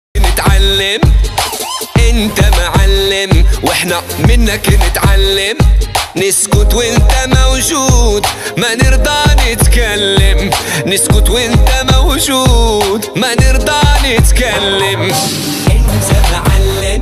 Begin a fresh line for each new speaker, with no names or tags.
نتعلم، انت معلم واحنا منك نتعلم. نسكت وانت موجود ما نرضى نتكلم، نسكت وانت موجود ما نرضى نتكلم. انت معلم